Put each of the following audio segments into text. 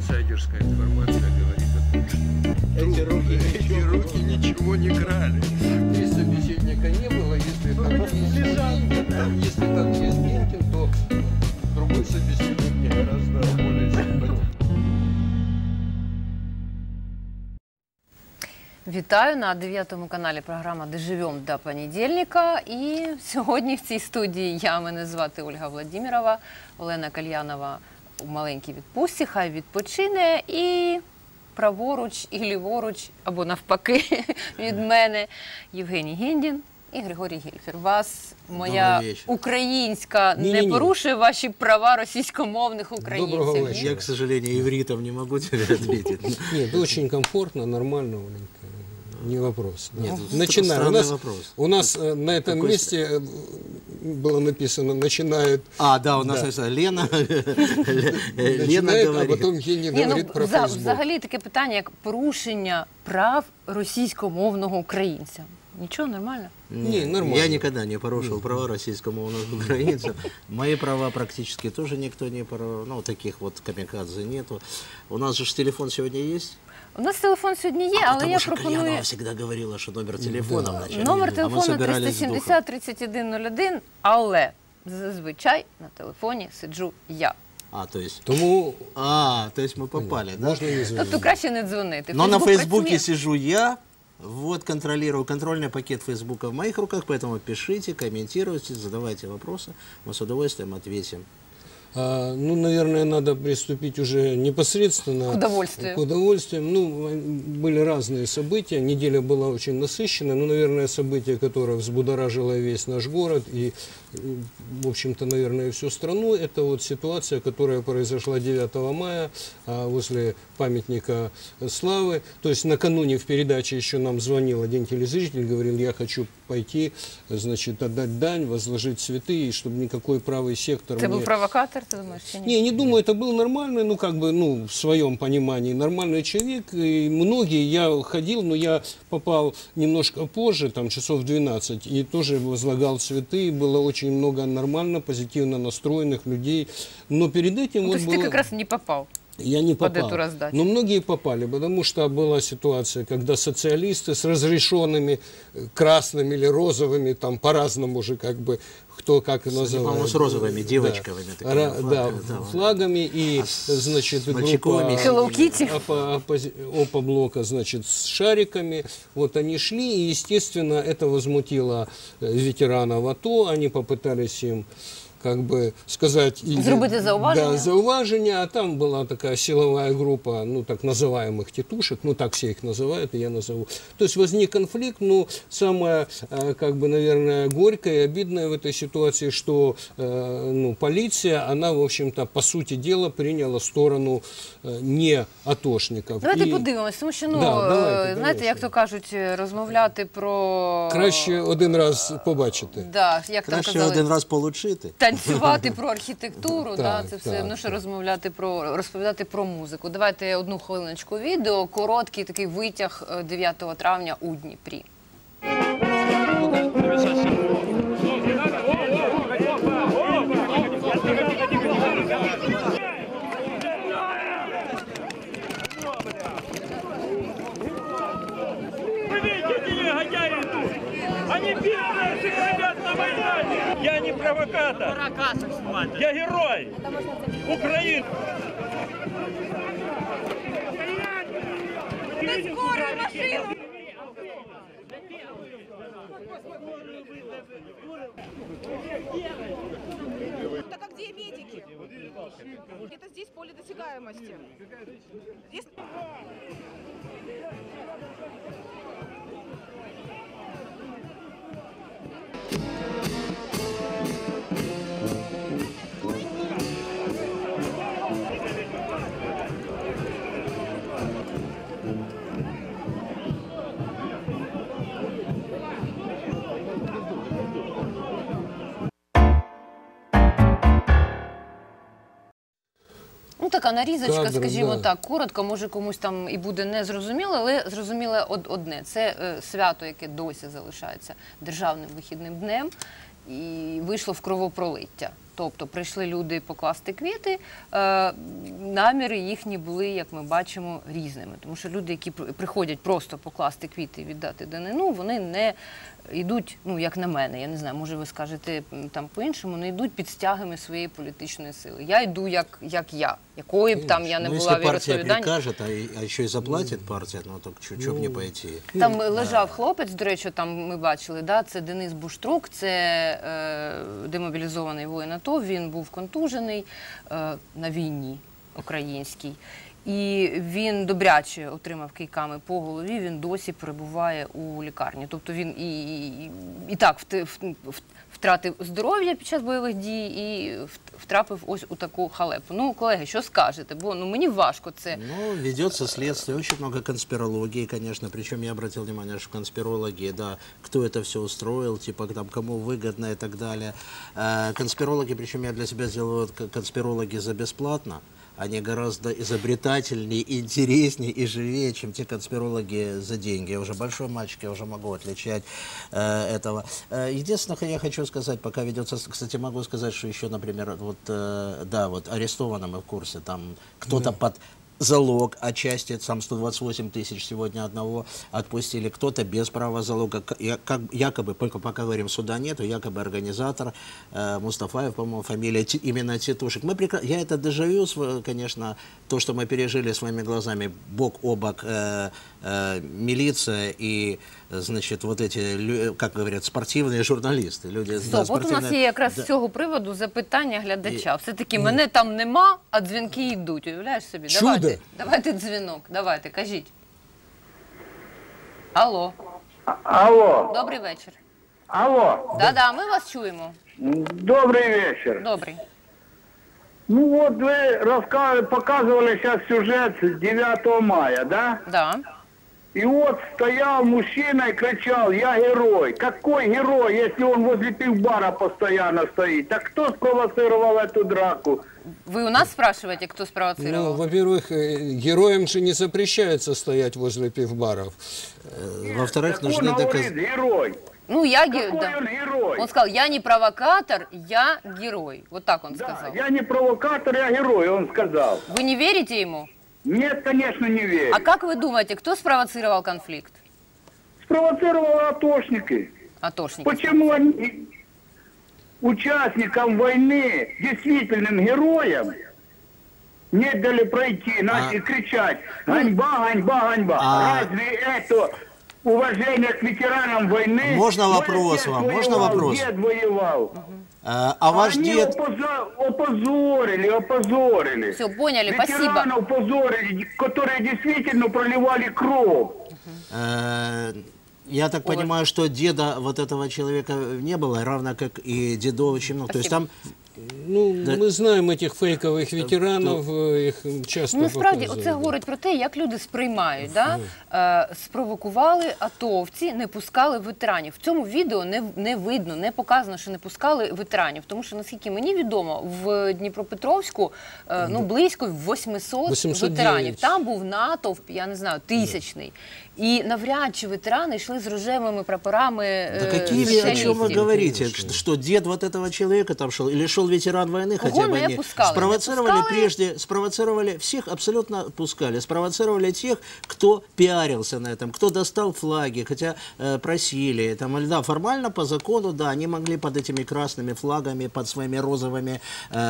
инсайдерская информация говорит о том, что эти руки ничего не крали. Если собеседника не было, если там есть Гинкин, то другой собеседник не гораздо более симпатичный. Вітаю на 9-му каналі програма «Де живем» до понедільника. І сьогодні в цій студії мене звати Ольга Владимирова, Олена Кальянова у маленькій відпустці, хай відпочине. І праворуч і ліворуч, або навпаки, від мене Євгеній Гіндін і Григорій Гельфер. Вас моя українська не порушує ваші права російськомовних українців? Доброго вечера. Я, к сожалению, ивритом не могу тебе ответить. Нет, очень комфортно, нормально, Оленька. Не вопрос. Да. Нет, начинаем. Вопрос. У нас на этом месте было написано «начинает». А, да, у нас написано «Лена». Лена говорит. А потом Гений говорит про Facebook. Взагалі таке питання, як порушення прав російськомовного українця. Ничего, нормально? Не, нормально. Я никогда не порушил права российскомовных украинцев. Мои права практически тоже никто не порушил. Ну, таких вот камикадзе нету. У нас же телефон сегодня есть? У нас телефон сьогодні є, але я пропоную... Кальянова всегда говорила, що номер телефона вначале. Номер телефону 370-3101, але зазвичай на телефоні сиджу я. То есть... то есть мы попали, да? Можно не звонить. Тобто краще не дзвонити. Но на Фейсбуке сижу я, вот контролирую, контрольный пакет Фейсбука в моих руках, поэтому пишите, комментируйте, задавайте вопросы, мы с удовольствием ответим. Ну, наверное, надо приступить уже непосредственно к удовольствиям. Ну, были разные события, неделя была очень насыщенная, но, наверное, событие, которое взбудоражило весь наш город и, в общем-то, наверное, всю страну, это вот ситуация, которая произошла 9 мая возле памятника Славы. То есть накануне в передаче еще нам звонил один телезритель, говорил, я хочу пойти, значит, отдать дань, возложить цветы, и чтобы никакой правый сектор... Это был провокатор, ты думаешь? Не думаю, это был нормальный, ну, как бы, ну, в своем понимании, нормальный человек. И многие, я ходил, но я попал немножко позже, там, часов 12, и тоже возлагал цветы, было очень много нормально, позитивно настроенных людей. Но перед этим... Ну, то есть ты как раз не попал? Я не попал, под эту раздачу. Но многие попали, потому что была ситуация, когда социалисты с разрешенными красными или розовыми, там по-разному уже как бы, кто как называет. По-моему, с розовыми девочками. Да, флагами и, значит, группа Опоблока, значит, с шариками. Вот они шли, и, естественно, это возмутило ветеранов АТО, они попытались им как бы сказать... Зробити зауваження? Да, зауваження, а там была такая силовая группа, ну, так называемых тетушек, ну, так все их называют, и я назову. То есть возник конфликт, ну, самое, как бы, наверное, горькое и обидное в этой ситуации, что, ну, полиция, она, в общем-то, по сути дела, приняла сторону не атошників. Давайте подивимось, тому що, ну, знаєте, як то кажуть, розмовляти про... Краще один раз побачити. Да, як там краще казали, один раз получити. Танцювати про архітектуру, це все, ну що розповідати про музику. Давайте одну хвилиночку відео, короткий такий витяг 9 травня у Дніпрі. Они первые всех ребят на Майдане. Я не провокатор. Я герой. Украины. На скорую машину. Так а где медики? Это здесь поле досягаемости. Здесь... Ну, така нарізочка, Кадр, скажімо да. так, коротко, може комусь там і буде незрозуміло, але зрозуміло одне. Це свято, яке досі залишається державним вихідним днем, і вийшло в кровопролиття. Тобто прийшли люди покласти квіти наміри їхні були, як ми бачимо, різними. Тому що люди, які приходять просто покласти квіти і віддати данину, вони не йдуть, ну, як на мене, я не знаю, може ви скажете там по-іншому, не йдуть під стягами своєї політичної сили. Я йду як я, якої б там я не була віросповідання. Якщо партія прикаже, а ще й заплатить партія, ну так чого б не пойти? Там лежав хлопець, до речі, там ми бачили, да, це Денис Буштрук, це демобілізований воїн АТО, він був контужений на війні українській. І він добряче отримав кийками по голові, він досі перебуває у лікарні. Тобто він і так втратив здоров'я під час бойових дій і втрапив ось у таку халепу. Ну, колеги, що скажете? Бо мені важко це. Ну, ведется следствие, очень много конспирологии, конечно, причем я обратил внимание, что конспирологи, да, кто это все устроил, типа, там, кому выгодно и так далее. Конспирологи, причем я для себя сделал конспирологи за бесплатно. Они гораздо изобретательнее, интереснее и живее, чем те конспирологи за деньги. Я уже большой мальчик, я уже могу отличать этого. Единственное, я хочу сказать, пока ведется... Кстати, могу сказать, что еще, например, вот, да, вот арестовано мы в курсе, там кто-то под залог отчасти, сам 128 тысяч сегодня одного отпустили, кто-то без права залога, якобы, пока говорим, суда нету, якобы организатор Мустафаев, по-моему, фамилия, именно Титушек. Я это дежавю, конечно, то, что мы пережили своими глазами, бок о бок милиция и, значит, вот эти, как говорят, спортивные журналисты. Люди, Стоп, да, от у нас є якраз з цього приводу запитання глядача. Все-таки мене там нема, а дзвінки йдуть. Уявляєш собі? Давайте дзвінок, давайте, кажіть. Алло. Алло. Добрий вечір. Алло. Да-да, ми вас чуємо. Добрый вечер. Добрий. Ну вот вы показывали сейчас сюжет с 9 мая, да? Да. И вот стоял мужчина и кричал: «Я герой». Какой герой, если он возле пивбара постоянно стоит? Так кто спровоцировал эту драку? Вы у нас спрашиваете, кто спровоцировал? Ну, во-первых, героям же не запрещается стоять возле пивбаров. Во-вторых, нужны доказательства. Герой. Ну, я Какой он герой? Он сказал: я не провокатор, я герой. Вот так он сказал. Я не провокатор, я герой, он сказал. Вы не верите ему? Нет, конечно, не верю. А как вы думаете, кто спровоцировал конфликт? Спровоцировали атошники. Атошники. Почему они участникам войны, действительным героям, не дали пройти, начали кричать: «Ганьба, ганьба, ганьба». Разве это уважение к ветеранам войны? Можно вопрос вам? Можно вопрос? Дед воевал. А ваш они дед... опозорили. Все, поняли, спасибо. Ветеранов опозорили, которые действительно проливали кровь. Я так понимаю, что деда вот этого человека не было, равно как и дедов очень много. То есть там... Ну, ми знаємо цих фейкових ветеранів, їх часто насправді, показують. оце говорить про те, як люди сприймають. Да? Спровокували атовці, не пускали ветеранів. В цьому відео не видно, не показано, що не пускали ветеранів. Тому що, наскільки мені відомо, в Дніпропетровську близько 800 ветеранів. Там був натовп, я не знаю, тисячний. И навряд чи ветераны шли с ружейными прапорами. Да какие вы, о чем вы говорите? Что дед вот этого человека там шел? Или шел ветеран войны, хотя бы они спровоцировали прежде, спровоцировали, всех абсолютно пускали, спровоцировали тех, кто пиарился на этом, кто достал флаги, хотя просили, там, да, формально по закону, да, они могли под этими красными флагами, под своими розовыми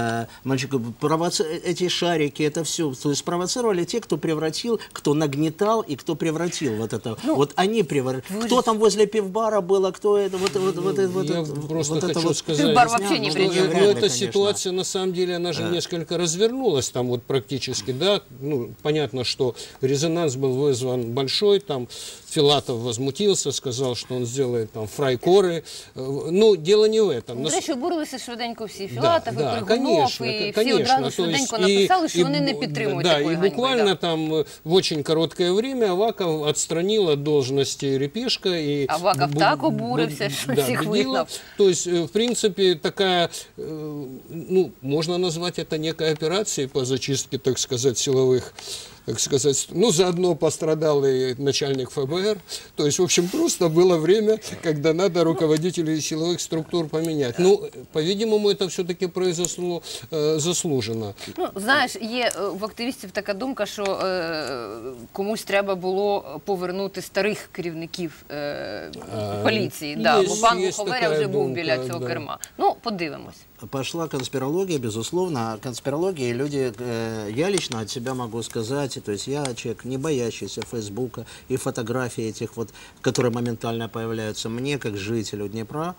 эти шарики, это все, то есть спровоцировали те, кто превратил, кто нагнетал и кто превратил вот это. Вот они превратили. Кто там возле пивбара был, а кто это, Я просто хочу сказать, пивбар вообще не придет. Эта ситуация, на самом деле, она же несколько развернулась там вот практически, да, ну, понятно, что резонанс был вызван большой, там Филатов возмутился, сказал, что он сделает там фрайкоры, ну, дело не в этом. До речі, обурилися швиденько всі, Філатов, і Пригунов, і всі одразу швиденько написали, що вони не підтримують такої ганьби. Да, и буквально там в очень короткое время Аваков отстранил от должности Репешка. Аваков так обурився, що всіх вигнав. То есть, в принципе, такая, ну, можно назвать это некой операцией по зачистке, так сказать, силовых как сказать, ну, заодно пострадал и начальник ФБР. То есть, в общем, просто было время, когда надо руководителей силовых структур поменять. Ну, по-видимому, это все-таки произошло заслуженно. Ну, знаєш, є в активістів така думка, що комусь треба було повернути старих керівників поліції. Да, бо пан Луховеря вже був біля цього керма. Ну, подивимось. Пошла конспирология, безусловно. Конспирология, люди, я лично от себя могу сказать, то есть я человек, не боящийся Фейсбука и фотографий этих вот, которые моментально появляются. Мне, как жителю Днепра,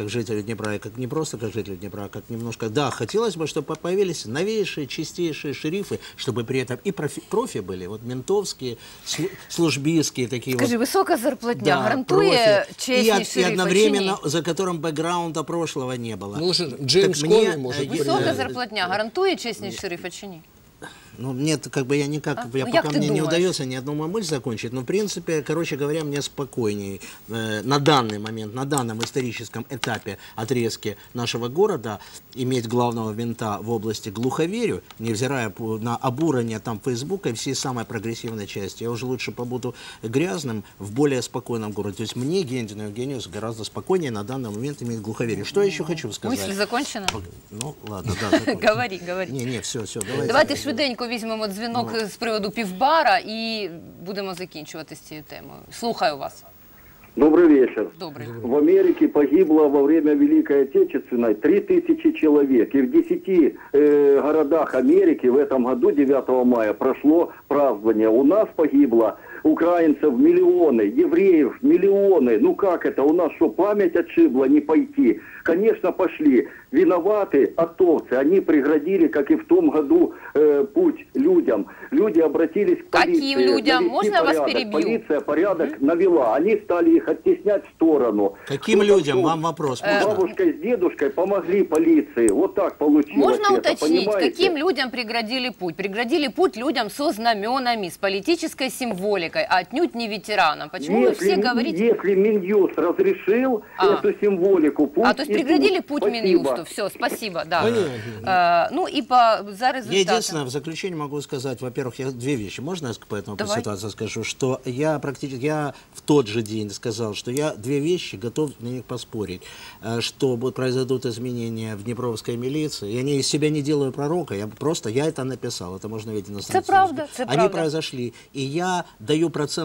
и как не просто как жителю Днепра, а как немножко, да, хотелось бы, чтобы появились новейшие, чистейшие шерифы, чтобы при этом и профи были, вот ментовские, службистские такие. Скажи, вот. Высокая зарплатня Да, гарантує чесність шерифа? И одновременно, за которым бэкграунда прошлого не было. Ну, Джеймс Коми может быть. Висока зарплатня гарантує чесність шерифа чи ні? Ну, нет, как бы я никак, пока мне не удается ни одну мысль закончить, но, в принципе, короче говоря, мне спокойнее на данный момент, на данном историческом этапе отрезке нашего города иметь главного мента в области Глуховерю, невзирая на обурение там Фейсбука и всей самой прогрессивной части. Я уже лучше побуду грязным в более спокойном городе. То есть мне, Гендину Евгению, гораздо спокойнее на данный момент иметь Глуховерю. Что я еще хочу сказать? Мысль закончена? Ну, ладно, да. Говори. Не, все, Давайте швиденько візьмемо дзвінок з приводу півбара і будемо закінчувати з цією темою. Слухаю вас. Добрый вечер. Добрый. В Америке погибло во время Великой Отечественной 3000 человек. И в 10 городах Америки в этом году, 9 мая, прошло празднование. У нас погибло украинцев миллионы, евреев миллионы. Ну как это? У нас что, память отшибла не пойти? Конечно, пошли. Виноваты атовцы. Они преградили, как и в том году, путь людям. Люди обратились к полиции. Каким людям? Можно я вас перебью? Полиция порядок навела. Они стали их оттеснять в сторону. Каким людям? Вам вопрос. Бабушка с дедушкой помогли полиции. Вот так получилось. Можно это, уточнить, понимаете? каким людям преградили путь? Преградили путь людям со знаменами, с политической символикой, а отнюдь не ветеранам. Почему вы все говорите... Если Минюст разрешил эту символику, пусть то есть преградили путь спасибо. Минюсту. Все, спасибо, да. Ну и за результатом. Я единственное, в заключение могу сказать, во-первых, я две вещи. Можно я по этому ситуации скажу? Что я в тот же день сказал, что я две вещи готов на них поспорить. Что произойдут изменения в Днепровской милиции. Я из себя не делаю пророка, я это написал. Это можно видеть на странице. Правда, Они произошли. И я даю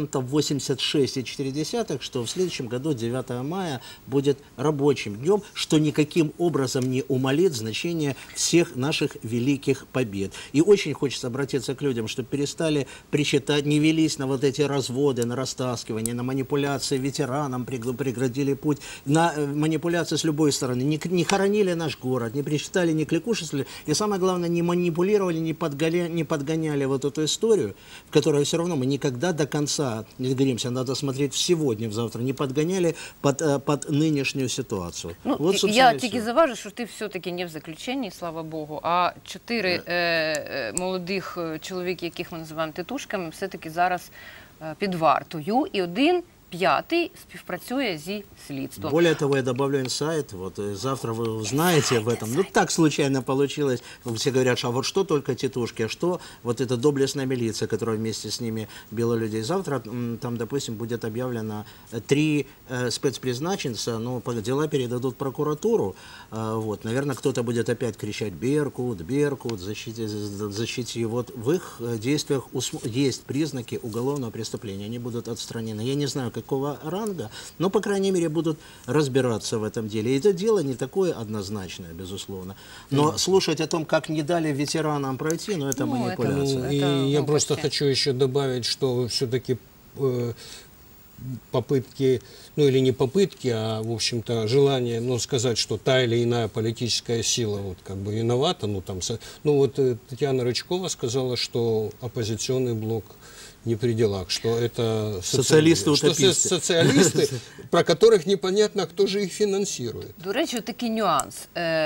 86,4%, что в следующем году, 9 мая, будет рабочим днем, что никаким образом не умалит значение всех наших великих побед. И очень хочется обратиться к людям, чтобы перестали причитать, не велись на вот эти разводы, на растаскивание, на манипуляции ветеранам, преградили путь, на манипуляции с любой стороны, не хоронили наш город, не причитали, не кликушили, и самое главное, не манипулировали, не подгоняли вот эту историю, в которой все равно мы никогда до конца не договоримся, надо смотреть в сегодня, в завтра, не подгоняли под нынешнюю ситуацию. Ну, вот, я тільки заважу, що ти все-таки не в заключенні, слава Богу, а 4 молодих чоловіки, яких ми називаємо тітушками, все-таки зараз під вартою, і один п'ятий співпрацює зі слідством. Более того, я добавлю инсайт. Вот завтра вы узнаете об этом. Ну, так случайно получилось. Все говорят, а вот что только тетушки, а что вот эта доблестная милиция, которая вместе с ними била людей. Завтра там, допустим, будет объявлено 3 спецпризначенца, но дела передадут в прокуратуру. Вот, наверное, кто-то будет опять кричать «Беркут, Беркут, защити». Вот в их действиях есть признаки уголовного преступления. Они будут отстранены. Я не знаю, какого ранга, но, по крайней мере, будут разбираться в этом деле. И это дело не такое однозначное, безусловно. Но слушать о том, как не дали ветеранам пройти, ну, это манипуляция. И я просто хочу еще добавить, что все-таки попытки, ну или не попытки, а, в общем-то, желание, ну, сказать, что та или иная политическая сила вот как бы виновата, ну, там, ну, вот Татьяна Рычкова сказала, что оппозиционный блок не при делах, что это социалисты-утописты. Социалисты, про которых непонятно, кто же їх фінансує. До речі, такий нюанс.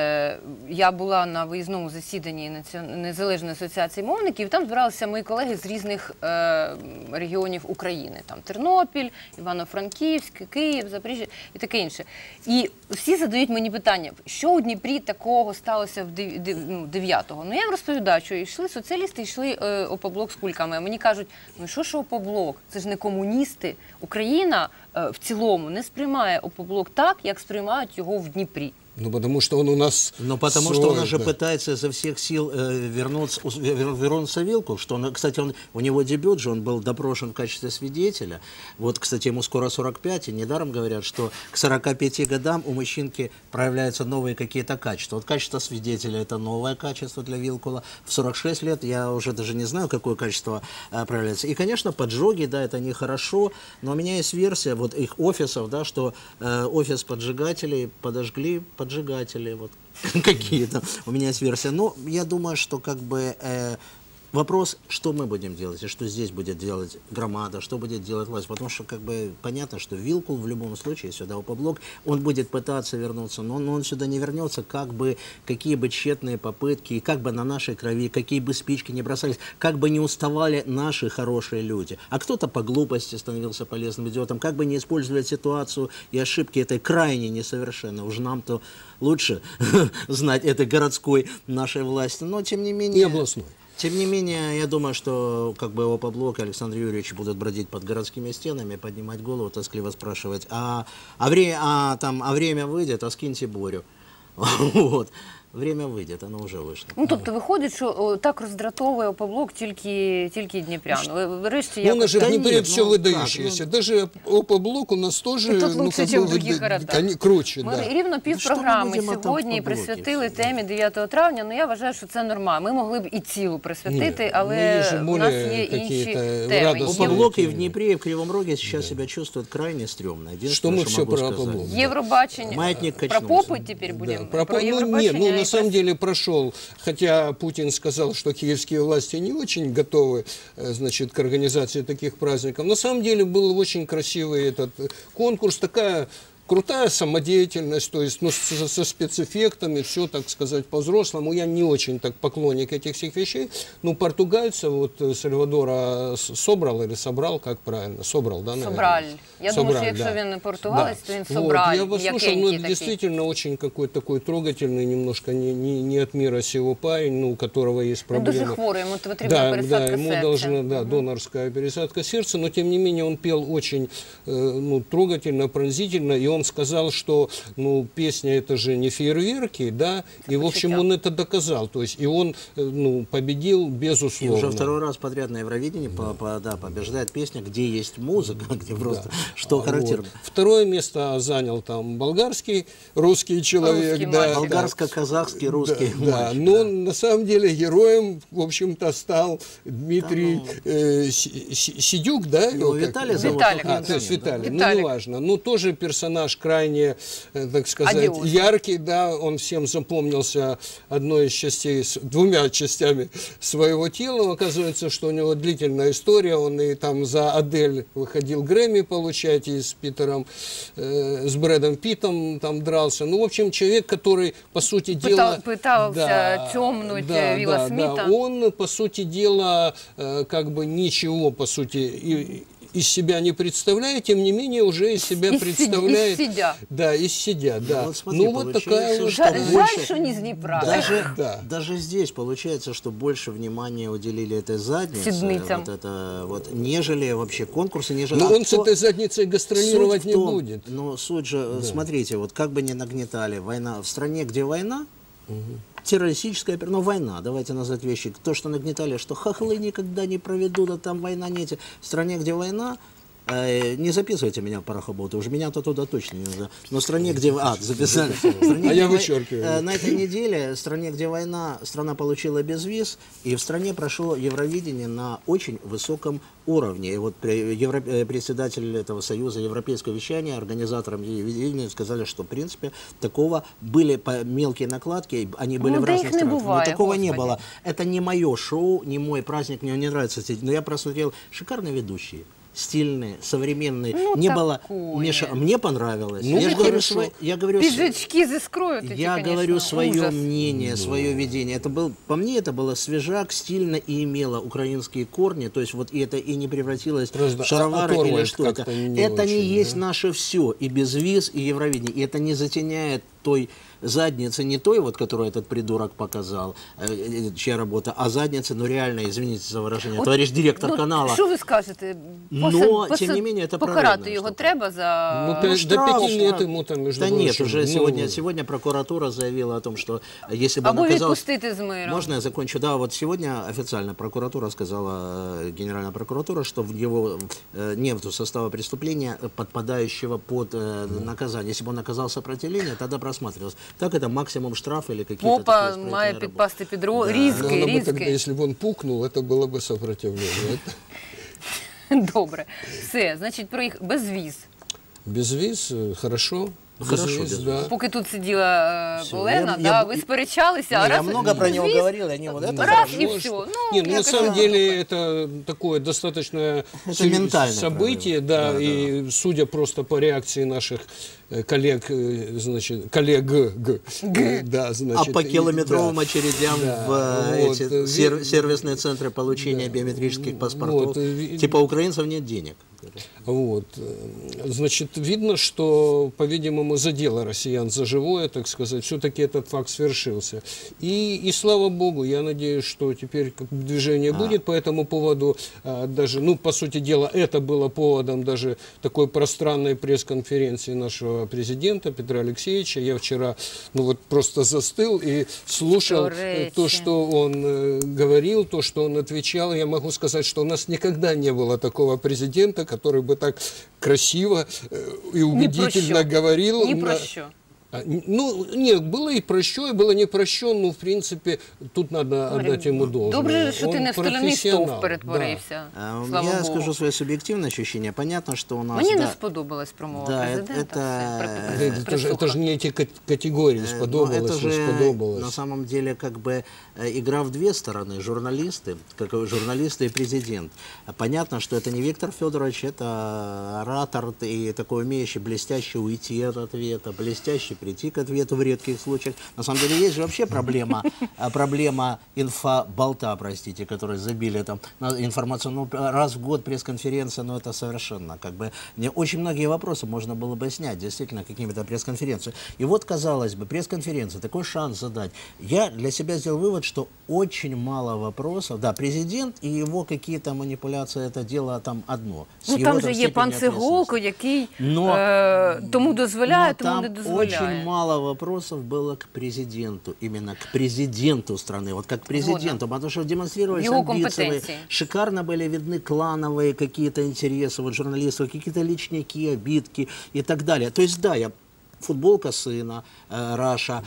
Я була на виїзному засіданні Незалежної асоціації мовників, і там збиралися мої колеги з різних регіонів України. Там Тернопіль, Івано-Франківськ, Київ, Запоріжжя і таке інше. І всі задають мені питання, що у Дніпрі такого сталося 9-го. Ну, я їм розповідаю, що йшли соціалісти, йшли ОП-блок з кульками. А мені кажуть, ну що ж ОП-блок? Це ж не комуністи. Україна в цілому не сприймає ОП-блок так, як сприймають його в Дніпрі. Ну, потому что он у нас... Ну, потому что он уже пытается изо всех сил вернуться в Вилку. Что он, кстати, у него дебют же, он был допрошен в качестве свидетеля. Вот, кстати, ему скоро 45, и недаром говорят, что к 45 годам у мужчинки проявляются новые какие-то качества. Вот качество свидетеля – это новое качество для Вилкула. В 46 лет я уже даже не знаю, какое качество проявляется. И, конечно, поджоги, да, это нехорошо, но у меня есть версия вот их офисов, да, что офис поджигателей подожгли, поджигатели, вот какие-то. У меня есть версия. Но я думаю, что как бы вопрос, что мы будем делать, и что здесь будет делать громада, что будет делать власть. Потому что как бы понятно, что Вилкул в любом случае сюда ОП-блок, он будет пытаться вернуться, но он сюда не вернется, как бы, какие бы тщетные попытки, и как бы на нашей крови, какие бы спички не бросались, как бы не уставали наши хорошие люди. А кто-то по глупости становился полезным идиотом, как бы не использовали ситуацию и ошибки этой крайне несовершенной. Уж нам-то лучше знать этой городской нашей власти, но тем не менее... И областной. Тем не менее, я думаю, что как бы ОП-блок и Александр Юрьевич будут бродить под городскими стенами, поднимать голову, тоскливо спрашивать, а время выйдет, а скиньте Борю. Вот. Время вийде, воно вже вийшло. Ну, тобто виходить, що так роздратовує ОП-блок тільки дніпрян. Врешті у нас же в Днепре все выдающееся. Даже ОП-блок у нас тоже... І тут лучше, ніж в других городах. Круче, Ми да. рівно півпрограми сьогодні присвятили темі 9 травня. Ну, я вважаю, що це нормально. Ми могли б і цілу присвятити, але у нас є інші теми. ОП-блок и в Днепре, и в Кривом Роге сейчас себя чувствуют крайне стрёмно. Что мы все про ОП-блок? Евробачення. Про попыт теперь будем? Про Евробачення? На самом деле прошел, хотя Путин сказал, что киевские власти не очень готовы, значит, к организации таких праздников. На самом деле был очень красивый этот конкурс, такая крутая самодеятельность, то есть, ну, со спецэффектами, все, так сказать, по-взрослому. Я не очень так поклонник этих всех вещей. Ну, португальца, вот Сальвадора собрал, как правильно? Собрал, да, наверное? Собраль. Я думаю, что если он португалец, то он Собраль. Я вас слушал, ну, действительно очень какой-то такой трогательный, немножко не от мира сего парень, ну, у которого есть проблемы. Дуже хворый, ему потребна пересадка сердца. Ему должна, донорская пересадка сердца, но тем не менее он пел очень трогательно, пронзительно, и он сказал, что, ну, песня это же не фейерверки, да, и, в общем, он это доказал, то есть, и он, ну, победил безусловно. И уже второй раз подряд на Евровидении побеждает песня, где есть музыка, где просто, что характерно. Вот. Второе место занял там болгарский, русский человек, да. Болгарско-казахский, русский. Да, но на самом деле героем, в общем-то, стал Дмитрий Сидюк, да? Виталий зовут. То есть Виталий, ну, неважно, но тоже персонаж крайне, так сказать, яркий, да, он всем запомнился одной из частей, двумя частями своего тела. Оказывается, что у него длительная история, он и там за Адель выходил Грэмми получать, и с Питером, с Брэдом Питтом там дрался. Ну, в общем, человек, который, по сути дела... Пытался темнуть Вилла Смита. Да, он, по сути дела, как бы ничего, по сути, из себя не представляет, тем не менее уже из себя представляет. Из себя. Да, из себя, да. Вот смотри, ну вот такая вот. Жаль, что не из Днепра. Даже здесь получается, что больше внимания уделили этой заднице, нежели вообще конкурсы, нежели... Но он с этой задницей гастролировать не будет. Но суть же, смотрите, вот как бы ни нагнетали, война в стране, где война, террористическая, но война, давайте назвать вещи. То, что нагнетали, что хохлы никогда не проведут, а там война нет. В стране, где война, не записывайте меня в порохоботы, уже меня-то туда точно не надо. Но в стране, где... записали. А я вычеркиваю. На этой неделе, в стране, где война, страна получила безвиз, и в стране прошло Евровидение на очень высоком уровне. И вот председатель этого союза европейского вещания, организаторам Евровидения сказали, что, в принципе, такого были мелкие накладки, они были в разных странах. Но такого не было. Это не мое шоу, не мой праздник, мне не нравится. Но я просмотрел шикарные ведущие. Стильные, современные. Ну, не было мне понравилось. Ну, я говорю, пиджачки заскроют эти, я конечно, говорю свое ужас. мнение, свое видение. Это был, по мне, это было свежак, стильно и имело украинские корни. То есть вот и это и не превратилось в шаровары или что-то. Это не есть наше все. И безвиз, и Евровидение. И это не затеняет той задницы, не той, вот, которую этот придурок показал, чья работа, а задницы, ну реально, извините за выражение, товарищ директор канала. Що ви скажете? Но, тем не менее, это покарати його треба за... Ну, до 5 лет ему там, между прочим. Да нет, уже ну... сегодня прокуратура заявила о том, что если бы он оказался... відпустити з миром. Можно я закончу? Да, вот сегодня официально прокуратура сказала, Генеральная прокуратура, что в его нет состава преступления, подпадающего под наказание. Если бы он оказал сопротивление, тогда просматривалось. Так это максимум штраф или какие-то... Попа має підпасти під різки, різки. Если бы он пукнул, это было бы сопротивление. Добре. Все, значить, про їх безвіз. Безвіз, хорошо. Хорошо, да. Поки тут сиділа Олена, ви сперечалися, а раз... Я много про него говорил, они вот это... Раз и все. Нет, на самом деле это такое достаточно событие, да, и судя просто по реакции наших коллег, значит, да, значит... А по километровым очередям в сервисные центры получения биометрических паспортов, типа украинцев нет денег. Вот. Значит, видно, что, по-видимому, задело россиян за живое, так сказать, все-таки этот факт свершился. И слава богу, я надеюсь, что теперь движение будет по этому поводу. Даже, ну, по сути дела, это было поводом даже такой пространной пресс-конференции нашего президента Петра Алексеевича. Я вчера, ну, вот просто застыл и слушал то, что он говорил, то, что он отвечал. Я могу сказать, что у нас никогда не было такого президента, который бы так красиво и убедительно говорил. Не про що. Ну, нет, было и про що, и было не про що, ну, в принципе, тут надо отдать ему должное. Добре, що ти не в стальний стовп перетворився, слава Богу. Я скажу свое субъективное ощущение. Понятно, что у нас... Мені не сподобалась промова президента. Это же не эти категории, сподобалось, не сподобалось. На самом деле, как бы, игра в две стороны. Журналисты, как журналисты и президент. Понятно, что это не Виктор Федорович, это оратор и такой умеющий блестяще уйти от ответа, блестяще прийти к ответу в редких случаях. На самом деле есть же вообще проблема инфоболта, простите, которые забили там информацию. Ну, раз в год пресс-конференция, но это совершенно как бы... Очень многие вопросы можно было бы снять действительно какими-то пресс-конференциями. И вот, казалось бы, пресс-конференция, такой шанс задать. Я для себя сделал вывод, что очень мало вопросов. Да, президент и его какие-то манипуляции, это дело там одно. Ну, там же є пан Циголко, який тому дозволяє, тому не дозволяє. Очень мало вопросов было к президенту, именно к президенту страны, вот как к президенту, потому что демонстрировались амбиции, шикарно были видны клановые какие-то интересы, вот журналистов, какие-то личники, обидки и так далее. То есть, да, футболка сына, Раша,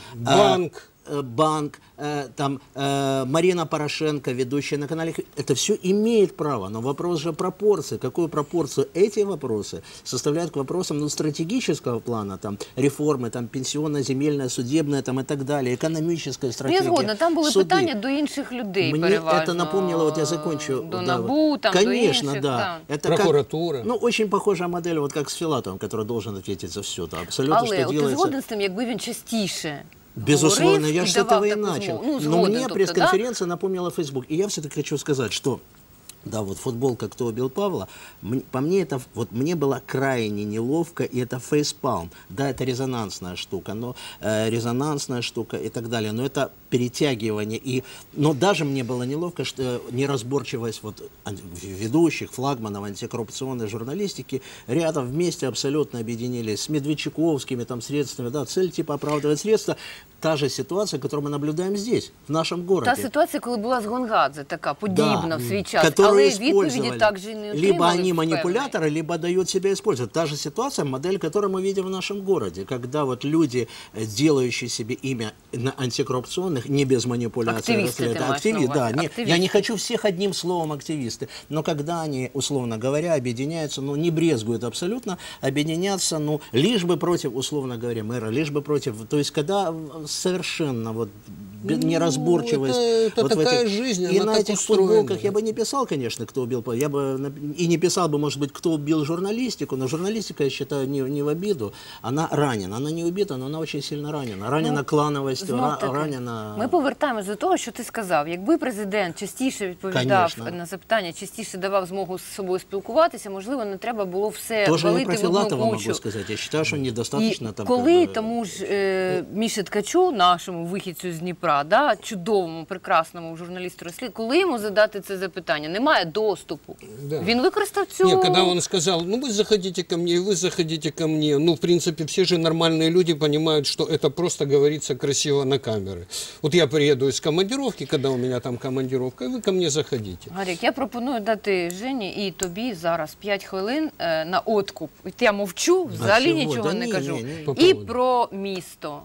банк, там Марина Порошенко, ведущая на канале, это все имеет право, но вопрос же пропорции. Какую пропорцию эти вопросы составляют к вопросам, ну, стратегического плана, там, реформы, там, пенсионная, земельная, судебная, там, и так далее, экономическая стратегия. Не згодна, там були питання до інших людей, мне переважно. Это напомнило, вот я закончу. До НАБУ, там, конечно, до інших, да. Это прокуратура. Как, ну, очень похожая модель, вот как с Филатовым, который должен ответить за все. Да, абсолютно, але что ти делается. згоден з тим, якби він частіше Безусловно, я же с этого и начал. Ну, но мне пресс-конференция напомнила Facebook. И я все-таки хочу сказать, что да, вот футболка «Кто убил Павла», по мне это, вот мне было крайне неловко, и это фейспалм. Да, это резонансная штука, но резонансная штука и так далее, но это перетягивание. Но даже мне было неловко, что неразборчивость вот ведущих, флагманов антикоррупционной журналистики рядом вместе абсолютно объединились с Медведчуковскими там средствами, да, цель типа оправдывать средства. Та же ситуация, которую мы наблюдаем здесь, в нашем городе. Та ситуація, коли була з Гонгадзе, така подібна в свій час. Которая але использовали. відповіді також не отримали. Либо они манипуляторы, либо дают себя использовать. Та же ситуация, модель, которую мы видим в нашем городе, когда вот люди, делающие себе имя на антикоррупционных, не без манипуляций, активисты, я не хочу всех одним словом активисты, но когда они, условно говоря, объединяются, ну, не брезгуют абсолютно, объединяться, ну, лишь бы против, условно говоря, мэра, лишь бы против, то есть когда совершенно вот неразборчивость. Это вот такая жизнь, и она на так этих устроена. футболках я бы не писал, конечно, кто убил, я бы и не писал бы, может быть, кто убил журналистику, но журналистика, я считаю, не в обиду, она ранена, она не убита, но она очень сильно ранена. Ранена клановостью, ранена... Ми повертаємось до того, що ти сказав. Якби президент частіше відповідав на запитання, частіше давав змогу з собою спілкуватися, можливо, не треба було все тоже валити в одну Филатова кучу. могу сказать. Я считаю, что недостаточно. І там, коли тому ж Міші Ткачу, нашому вихідцю з Дніпра, да, чудовому, прекрасному журналісту розслідування, коли йому задати це запитання? Немає доступу. Да. Він використав цю... Нет, когда он сказал, ну вы заходите ко мне, и вы заходите ко мне, ну в принципе все же нормальные люди понимают, что это просто говорится красиво на камеры. Вот я приеду из командировки, когда у меня там командировка, и вы ко мне заходите. Гарік, я пропоную дати Жені і тобі зараз 5 хвилин на откуп. От я мовчу, взагалі нічого не кажу. І про місто.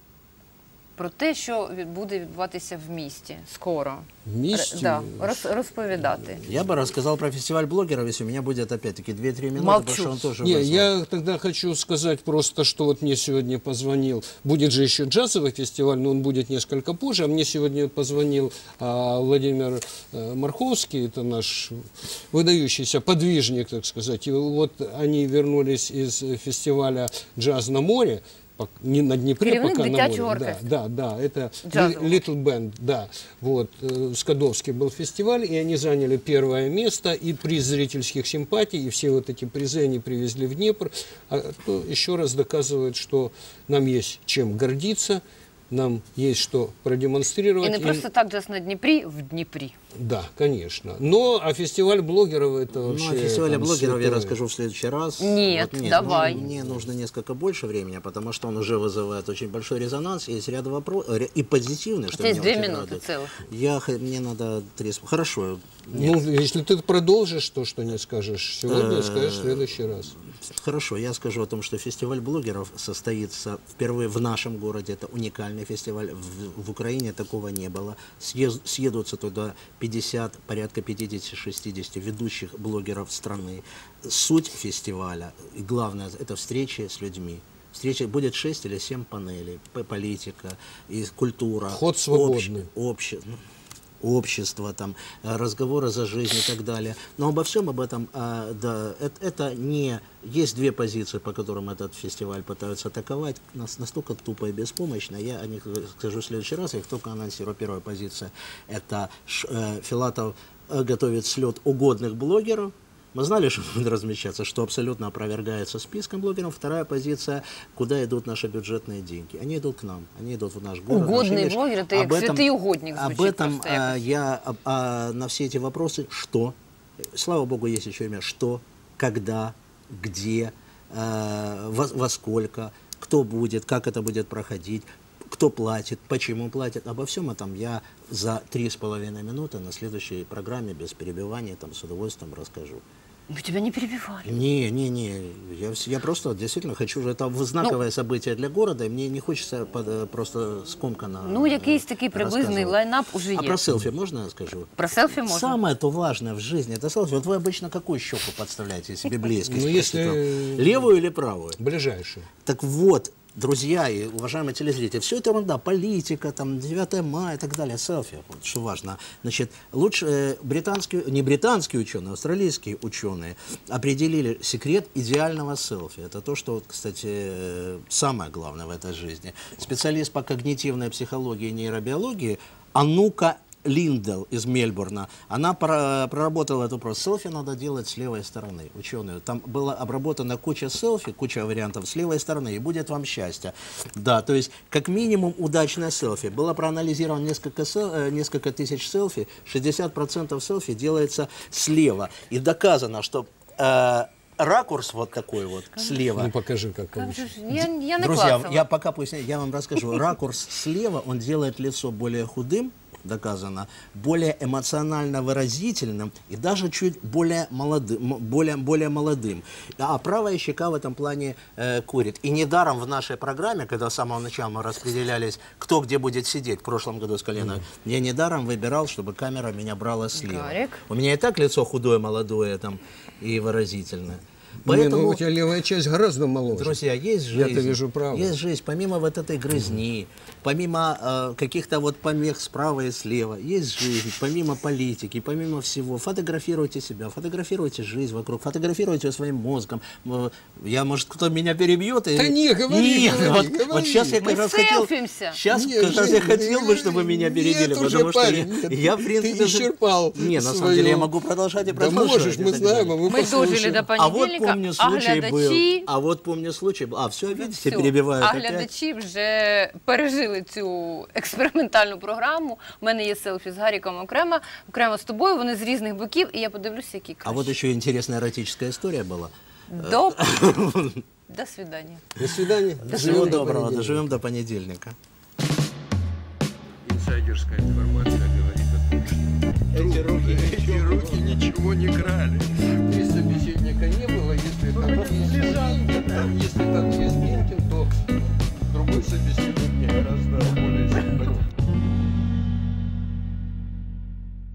Про те, що буде відбуватися в місті скоро. В місті? Да, розповідати. Я бы рассказал про фестиваль блогеров, если у меня будет опять-таки 2-3 минуты, Молчу. потому что он тоже Не, вызвал. я тогда хочу сказать просто, что вот мне сегодня позвонил, будет же еще джазовый фестиваль, но он будет несколько позже, а мне сегодня позвонил Владимир Марховский, это наш выдающийся подвижник, так сказать, и вот они вернулись из фестиваля «Джаз на море», не на Днепре, Керівник пока на дитячого море. оркестру. Да, это Джазового. Little Band, да. Вот, в Скадовске был фестиваль, и они заняли первое место, и приз зрительских симпатий, и все вот эти призы они привезли в Днепр. То еще раз доказывает, что нам есть чем гордиться, нам есть что продемонстрировать. И не просто так джаз на Днепре, в Днепре. Да, конечно. Но а фестиваль блогеров это вообще... Ну, о фестивале там, блогеров я святое. расскажу в следующий раз. Нет, давай. Мне нужно несколько больше времени, потому что он уже вызывает очень большой резонанс. Есть ряд вопросов, и позитивных, что Здесь меня 2 очень минуты радует. целых. Мне надо 3... Хорошо. Ну, если ты продолжишь то, что не скажешь сегодня, скажешь в следующий раз. Хорошо, я скажу о том, что фестиваль блогеров состоится впервые в нашем городе. Это уникальный фестиваль. В Украине такого не было. Съедутся туда порядка 50-60 ведущих блогеров страны. Суть фестиваля, и главное, это встречи с людьми. Встреча будет 6 или 7 панелей. Политика, и культура, Вход свободный. общество, там, разговоры за жизнь и так далее. Но обо всем об этом, да, это не... Есть 2 позиции, по которым этот фестиваль пытаются атаковать. Нас настолько тупо и беспомощно. Я о них скажу в следующий раз, я их только анонсирую. Первая позиция – это Филатов готовит слет угодных блогеров. Мы знали, что будет размещаться, что абсолютно опровергается списком блогеров. Вторая позиция, куда идут наши бюджетные деньги. Они идут к нам, они идут в наш город. Угодный блогер, это как святый угодник звучит. Об этом я на все эти вопросы, что, слава богу, есть еще имя, что, когда, где, во сколько, кто будет, как это будет проходить, кто платит, почему платит. Обо всем этом я за 3,5 минуты на следующей программе без перебивания там с удовольствием расскажу. Мы тебя не перебивали. Не. Я просто действительно хочу, это знаковое событие для города, и мне не хочется просто скомканно. Ну, якийсь такий приблизний лайнап уже є. А про селфи можно я скажу? Про селфи можно. Самое то важное в жизни это селфи. Вот вы обычно какую щеку подставляете себе близкий? Ну, если... Левую или правую? Ближайшую. Так вот, друзья и уважаемые телезрители, все это ерунда, политика, там, 9 мая и так далее, селфи, вот, что важно. Значит, лучше не британские ученые, австралийские ученые определили секрет идеального селфи. Это то, что, кстати, самое главное в этой жизни. Специалист по когнитивной психологии и нейробиологии Анука Линдел из Мельбурна, она проработала этот вопрос. Селфи надо делать с левой стороны, ученые. Там была обработана куча селфи, куча вариантов с левой стороны, и будет вам счастье. Да, то есть, как минимум, удачное селфи. Было проанализировано несколько тысяч селфи, 60% селфи делается слева. И доказано, что... ракурс вот такой вот слева. Ну покажи, как получится. Я не Друзья, клацала. я пока поясню, я вам расскажу. Ракурс слева, он делает лицо более худым, доказано, более эмоционально выразительным и даже чуть более молодым. А правая щека в этом плане курит. И недаром в нашей программе, когда с самого начала мы распределялись, кто где будет сидеть, в прошлом году с Коленой, я недаром выбирал, чтобы камера меня брала слева. Гарик. У меня и так лицо худое, молодое там, и выразительное. Поэтому у тебя левая часть гораздо моложе. Друзья, есть жизнь. Я-то вижу правду. Есть жизнь. Помимо вот этой грызни, помимо каких-то вот помех справа и слева, есть жизнь. Помимо политики, помимо всего. Фотографируйте себя, фотографируйте жизнь вокруг, фотографируйте своим мозгом. Я, может, кто-то меня перебьет. Да не, говори, говори. Вот сейчас я как раз хотел... Сейчас как раз я хотел бы, чтобы меня перебили, потому что я, в принципе... Ты исчерпал. Не, на самом деле я могу продолжать и продолжать. Да можешь, мы знаем, а мы послушаем. Дожили до понедельника. Помню, случай был. А вот помню случай был. А, все, видите, перебиваю. А глядачі вже пережили цю експериментальну програму. У мене є селфі з Гаріком окремо з тобою, вони з різних боків, і я подивлюся, які краще. А вот еще интересная эротическая история была. До свидания. До свидания. Всего доброго, доживем до понедельника. Инсайдерская информация говорит о том, что эти руки ничего не крали.